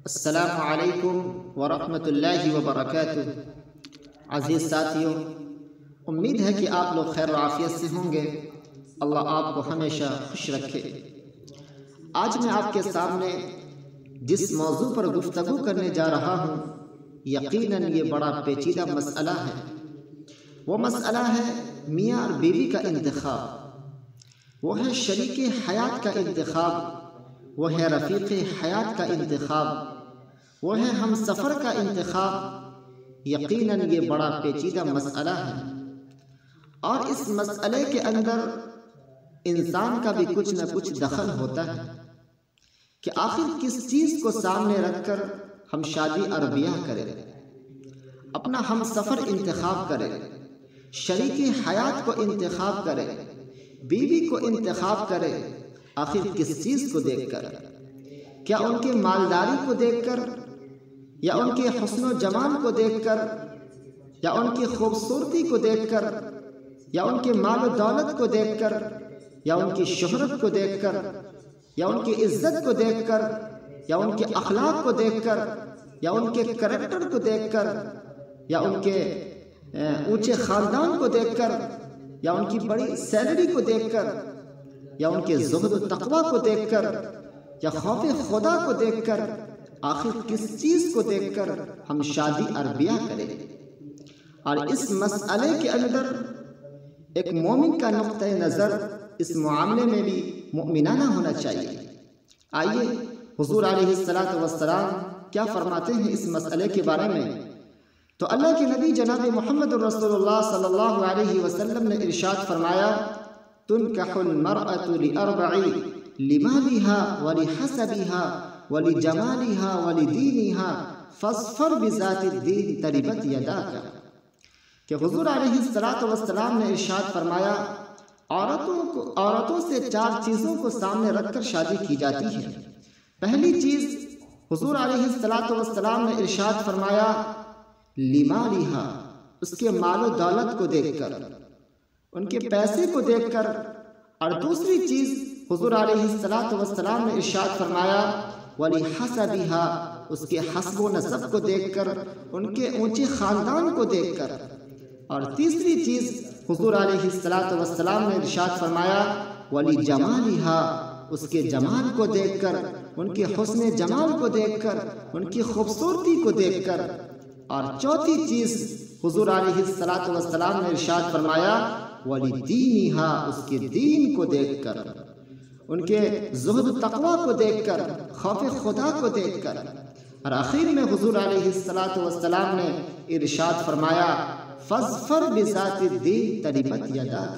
السلام علیکم ورحمۃ اللہ وبرکاتہ۔ عزیز ساتھیوں، امید ہے کہ آپ لوگ خیر و عافیت سے ہوں گے۔ اللہ آپ کو ہمیشہ خوش رکھے۔ آج میں آپ کے سامنے جس موضوع پر گفتگو کرنے جا رہا ہوں، یقیناً یہ بڑا پیچیدہ مسئلہ ہے۔ وہ مسئلہ ہے میاں اور بیوی کا انتخاب، وہ ہے شریک حیات کا انتخاب، وہ ہے رفیق حیات کا انتخاب، وہ ہے ہم سفر کا انتخاب۔ یقیناً یہ بڑا پیچیدہ مسئلہ ہے، اور اس مسئلے کے اندر انسان کا بھی کچھ نہ کچھ دخل ہوتا ہے کہ آخر کس چیز کو سامنے رکھ کر ہم شادی اور بیاہ کریں، اپنا ہم سفر انتخاب کریں، شریک حیات کو انتخاب کریں، بیوی کو انتخاب کریں۔ آخر کس چیز کو دیکھ کر؟ کیا ان کے مالداری کو دیکھ کر، یا ان کے حسن و جمال کو دیکھ کر، یا ان کی خوبصورتی کو دیکھ کر، یا ان کے مال و دولت کو دیکھ کر، یا ان کی شہرت کو دیکھ کر، یا ان کی عزت کو دیکھ کر، یا ان کے اخلاق کو دیکھ کر، یا ان کے کریکٹر کو دیکھ کر، یا ان کے اونچے خاندان کو دیکھ کر، یا ان کی بڑی سیلری کو دیکھ کر، یا ان کے زہد و تقوی کو دیکھ کر، یا خوف خدا کو دیکھ کر، آخر کس چیز کو دیکھ کر ہم شادی اور بیاہ کریں؟ اور اس مسئلے کے اندر ایک مومن کا نقطہ نظر اس معاملے میں بھی مؤمنانہ ہونا چاہیے۔ آئیے حضور علیہ السلام کیا فرماتے ہیں اس مسئلے کے بارے میں۔ تو اللہ کے نبی جناب محمد رسول اللہ صلی اللہ علیہ وسلم نے ارشاد فرمایا، تنکح المرأة لأربع، لمالها ولحسبها ولجمالها ولدینها فاظفر بذات الدین تربت یداک۔ کہ حضور علیہ السلام نے ارشاد فرمایا، عورتوں سے 4 چیزوں کو سامنے رکھ کر شادی کی جاتی ہے۔ پہلی چیز حضور علیہ السلام نے ارشاد فرمایا، لمالها، اس کے مال و دولت کو دیکھ کر، ان کے پیسے کو دیکھ کر۔ اور دوسری چیز حضور علیہ السلام نے ارشاد فرمایا، وَلِحَسَبِهَا، اس کے حسب و نسب کو دیکھ کر، ان کے اونچے خاندان کو دیکھ کر۔ اور تیسری چیز حضور علیہ السلام نے ارشاد فرمایا، وَلِجَمَالِهَا، اس کے جمال کو دیکھ کر، ان کے حسن جمال کو دیکھ کر، ان کی خوبصورتی کو دیکھ کر۔ اور چوتھی چیز حضور علیہ السلام نے ارشاد فرمایا، وَلِدِينِهَا، اس کے دین کو دیکھ کر، ان کے زہد و تقوی کو دیکھ کر، خوف خدا کو دیکھ کر۔ اور آخر میں حضور علیہ السلام نے ارشاد فرمایا، فاظفر بذات الدین تربت یداک،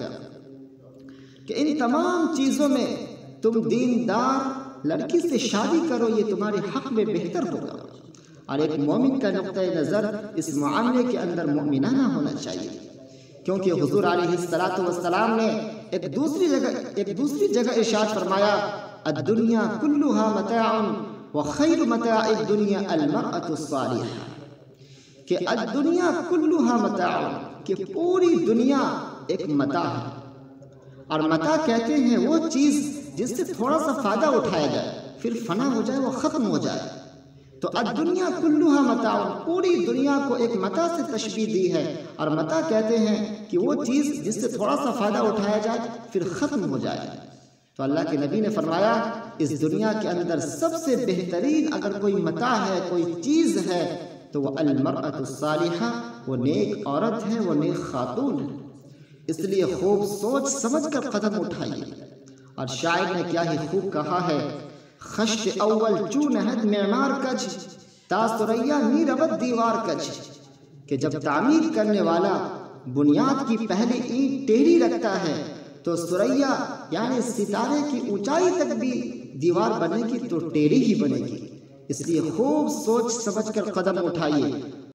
کہ ان تمام چیزوں میں تم دیندار لڑکی سے شادی کرو، یہ تمہارے حق میں بہتر ہوگا۔ اور ایک مومن کا نقطہ نظر اس معاملے کے اندر مؤمنانہ ہونا چاہیے، کیونکہ حضور علیہ السلام نے ایک دوسری جگہ ارشاد فرمایا، الدنیا کلھا متاع وخیر متاع الدنیا المرأة الصالحہ، کہ الدنیا کلھا متاع، کہ پوری دنیا ایک متاع ہے۔ اور متاع کہتے ہیں وہ چیز جس سے تھوڑا سا فائدہ اٹھایا جائے، پھر فنا ہو جائے، وہ ختم ہو جائے۔ تو الدنیا کلھا متاع، پوری دنیا کو ایک متاع سے تشبیہ دی ہے۔ اور متاع کہتے ہیں کہ وہ چیز جس سے تھوڑا سا فائدہ اٹھایا جائے پھر ختم ہو جائے۔ تو اللہ کے نبی نے فرمایا، اس دنیا کے اندر سب سے بہترین اگر کوئی متاع ہے، کوئی چیز ہے، تو وہ المرأة الصالحہ، وہ نیک عورت ہے، وہ نیک خاتون ہے۔ اس لیے خوب سوچ سمجھ کر قدم اٹھائیے۔ اور شاعر نے کیا ہی خوب کہا ہے، خشت اول چون ہد معمار کج، تا ثریا نی رود دیوار کج، کہ جب تعمیر کرنے والا بنیاد کی پہلی اینٹ ٹیڑھی رکھتا ہے تو ثریا یعنی ستارے کی اونچائی تک بھی دیوار بنے گی تو ٹیڑھی ہی بنے گی۔ اس لیے خوب سوچ سمجھ کر قدم اٹھائیے